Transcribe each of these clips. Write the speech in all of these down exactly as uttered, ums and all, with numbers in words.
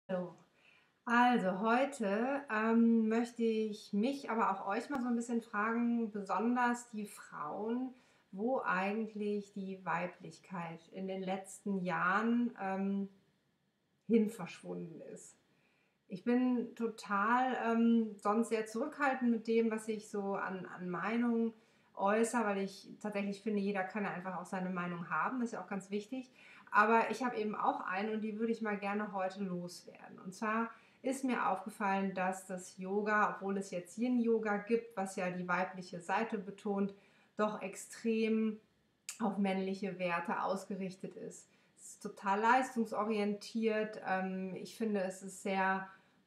So, also heute ähm, möchte ich mich, aber auch euch mal so ein bisschen fragen, besonders die Frauen, wo eigentlich die Weiblichkeit in den letzten Jahren ähm, hin verschwunden ist. Ich bin total ähm, sonst sehr zurückhaltend mit dem, was ich so an, an Meinungen äußere, weil ich tatsächlich finde, jeder kann ja einfach auch seine Meinung haben, das ist ja auch ganz wichtig. Aber ich habe eben auch eine und die würde ich mal gerne heute loswerden. Und zwar ist mir aufgefallen, dass das Yoga, obwohl es jetzt Yin-Yoga gibt, was ja die weibliche Seite betont, doch extrem auf männliche Werte ausgerichtet ist. Es ist total leistungsorientiert. Ähm, ich finde, es ist sehr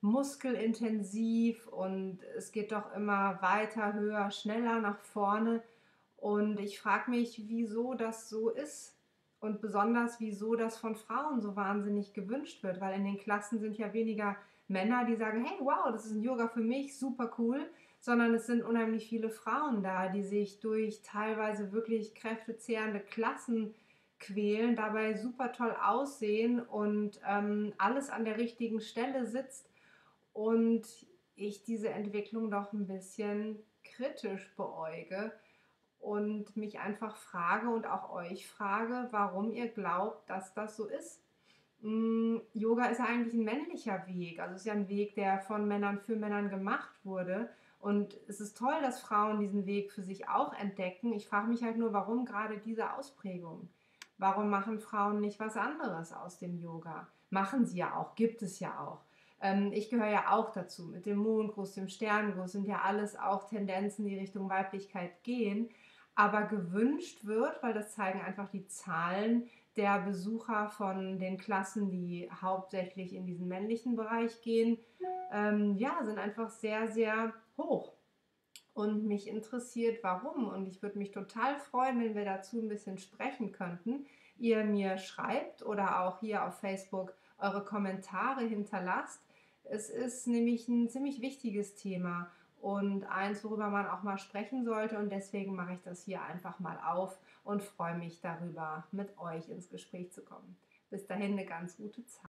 muskelintensiv und es geht doch immer weiter, höher, schneller nach vorne. Und ich frage mich, wieso das so ist und besonders, wieso das von Frauen so wahnsinnig gewünscht wird, weil in den Klassen sind ja weniger Männer, die sagen, hey, wow, das ist ein Yoga für mich, super cool, sondern es sind unheimlich viele Frauen da, die sich durch teilweise wirklich kräftezehrende Klassen quälen, dabei super toll aussehen und ähm, alles an der richtigen Stelle sitzt und ich diese Entwicklung doch ein bisschen kritisch beäuge und mich einfach frage und auch euch frage, warum ihr glaubt, dass das so ist. Mm, Yoga ist ja eigentlich ein männlicher Weg, also es ist ja ein Weg, der von Männern für Männern gemacht wurde. Und es ist toll, dass Frauen diesen Weg für sich auch entdecken. Ich frage mich halt nur, warum gerade diese Ausprägung? Warum machen Frauen nicht was anderes aus dem Yoga? Machen sie ja auch, gibt es ja auch. Ähm, ich gehöre ja auch dazu. Mit dem Mondgruß, dem Sterngruß sind ja alles auch Tendenzen, die Richtung Weiblichkeit gehen. Aber gewünscht wird, weil das zeigen einfach die Zahlen, der Besucher von den Klassen, die hauptsächlich in diesen männlichen Bereich gehen, ähm, ja, sind einfach sehr, sehr hoch. Und mich interessiert, warum. Und ich würde mich total freuen, wenn wir dazu ein bisschen sprechen könnten. Ihr mir schreibt oder auch hier auf Facebook eure Kommentare hinterlasst. Es ist nämlich ein ziemlich wichtiges Thema und eins, worüber man auch mal sprechen sollte. Und deswegen mache ich das hier einfach mal auf und freue mich darüber, mit euch ins Gespräch zu kommen. Bis dahin eine ganz gute Zeit.